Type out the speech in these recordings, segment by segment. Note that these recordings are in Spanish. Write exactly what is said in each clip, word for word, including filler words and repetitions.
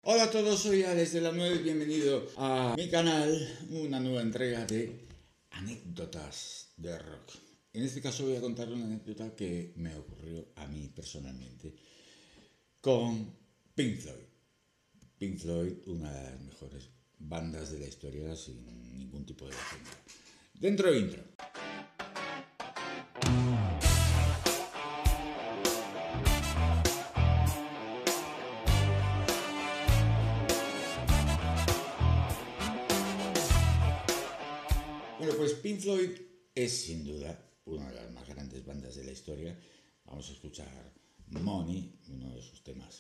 Hola a todos, soy Alex de la nueve y bienvenido a mi canal, una nueva entrega de anécdotas de rock. En este caso voy a contar una anécdota que me ocurrió a mí personalmente con Pink Floyd. Pink Floyd, una de las mejores bandas de la historia sin ningún tipo de defensa. Dentro intro. Bueno, pues Pink Floyd es sin duda una de las más grandes bandas de la historia. Vamos a escuchar Money, uno de sus temas.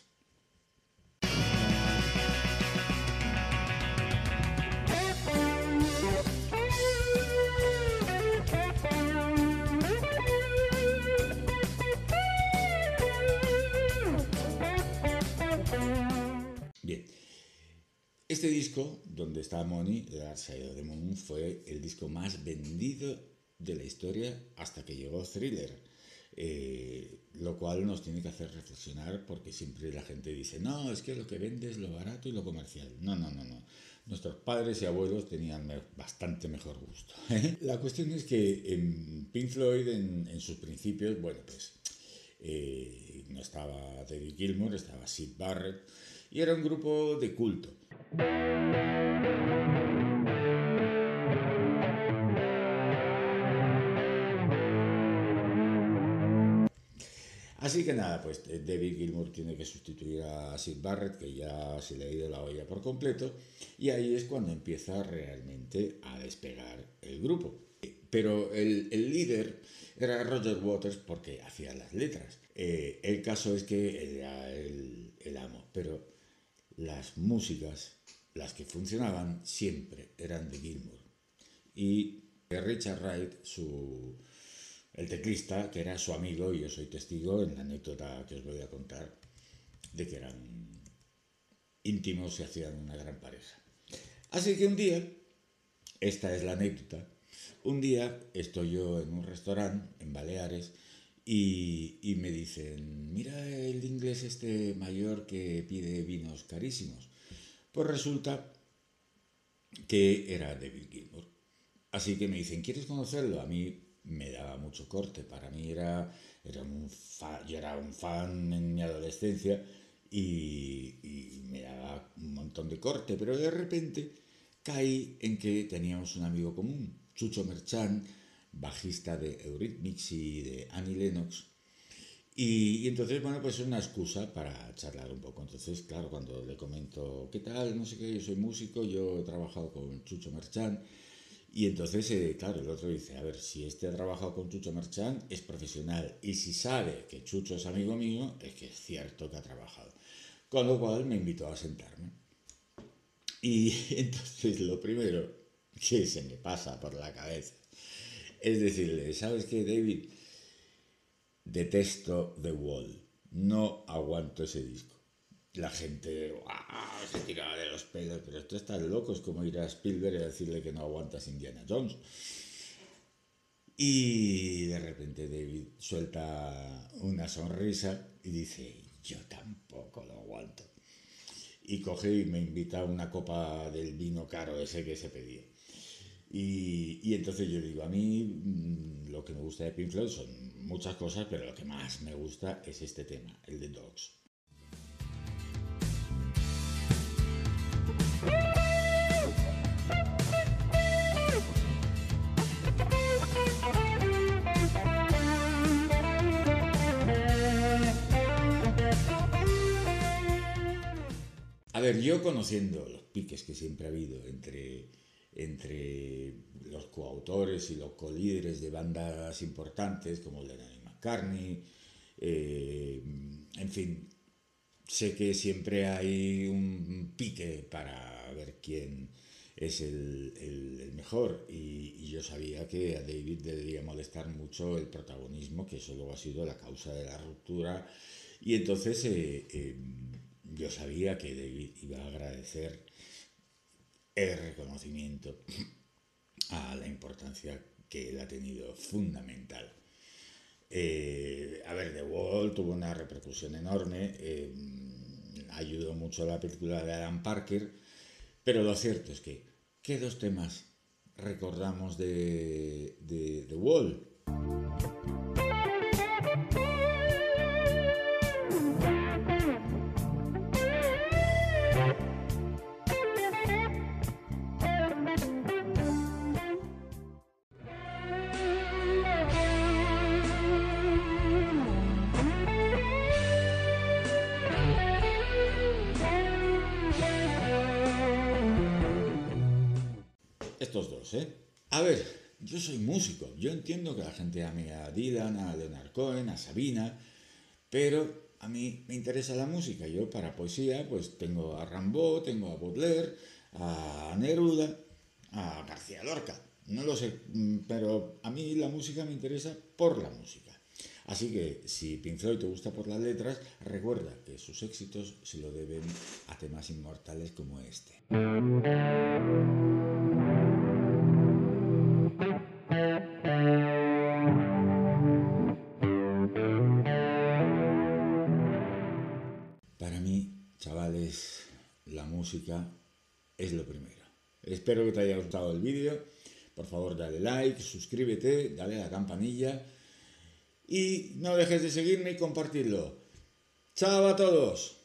Bien, este disco, donde está Money, The Dark Side of the Moon, fue el disco más vendido de la historia hasta que llegó Thriller, eh, lo cual nos tiene que hacer reflexionar, porque siempre la gente dice, no, es que lo que vende es lo barato y lo comercial. No, no, no, no. Nuestros padres y abuelos tenían bastante mejor gusto. La cuestión es que en Pink Floyd, en, en sus principios, bueno, pues eh, no estaba David Gilmour, estaba Syd Barrett, y era un grupo de culto. Así que nada, pues David Gilmour tiene que sustituir a Syd Barrett, que ya se le ha ido la olla por completo, y ahí es cuando empieza realmente a despegar el grupo. Pero el, el líder era Roger Waters porque hacía las letras. Eh, el caso es que era el, el amo, pero las músicas, las que funcionaban, siempre eran de Gilmour. Y Richard Wright, su, el teclista, que era su amigo, y yo soy testigo en la anécdota que os voy a contar, de que eran íntimos y hacían una gran pareja. Así que un día, esta es la anécdota, un día estoy yo en un restaurante en Baleares y, y me dicen, mira el inglés este mayor que pide vinos carísimos. Pues resulta que era David Gilmour. Así que me dicen, ¿quieres conocerlo? A mí me daba mucho corte. Para mí era, era un fan, yo era un fan en mi adolescencia y, y me daba un montón de corte. Pero de repente caí en que teníamos un amigo común, Chucho Merchant, bajista de Eurythmics y de Annie Lennox. Y, y entonces, bueno, pues es una excusa para charlar un poco. Entonces, claro, cuando le comento, ¿qué tal? No sé qué, yo soy músico, yo he trabajado con Chucho Merchant. Y entonces, eh, claro, el otro dice, a ver, si este ha trabajado con Chucho Merchant, es profesional. Y si sabe que Chucho es amigo mío, es que es cierto que ha trabajado. Con lo cual me invitó a sentarme. Y entonces lo primero que se me pasa por la cabeza es decirle, ¿sabes qué, David? Detesto The Wall. No aguanto ese disco. La gente ¡ah! Se tiraba de los pelos, pero esto estás loco, es como ir a Spielberg y decirle que no aguantas Indiana Jones. Y de repente David suelta una sonrisa y dice, yo tampoco lo aguanto. Y coge y me invita a una copa del vino caro ese que se pedía. Y, y entonces yo digo, a mí mmm, lo que me gusta de Pink Floyd son muchas cosas, pero lo que más me gusta es este tema, el de Dogs. A ver, yo conociendo los piques que siempre ha habido entre, entre los coautores y los colíderes de bandas importantes como Lennon y McCartney, eh, en fin, sé que siempre hay un pique para ver quién es el, el, el mejor y, y yo sabía que a David debería molestar mucho el protagonismo, que eso luego ha sido la causa de la ruptura, y entonces eh, eh, yo sabía que David iba a agradecer el reconocimiento a la importancia que él ha tenido, fundamental. Eh, a ver, The Wall tuvo una repercusión enorme. Eh, ayudó mucho a la película de Alan Parker, pero lo cierto es que, ¿qué dos temas recordamos de, de The Wall? Estos dos, ¿eh? A ver, yo soy músico, yo entiendo que la gente ame a Dylan, a Leonard Cohen, a Sabina, pero a mí me interesa la música. Yo para poesía pues tengo a Rimbaud, tengo a Baudelaire, a Neruda, a García Lorca. No lo sé, pero a mí la música me interesa por la música. Así que si Pink Floyd te gusta por las letras, recuerda que sus éxitos se lo deben a temas inmortales como este. Para mí, chavales, la música es lo primero. Espero que te haya gustado el vídeo. Por favor, dale like, suscríbete, dale a la campanilla y no dejes de seguirme y compartirlo. ¡Chao a todos!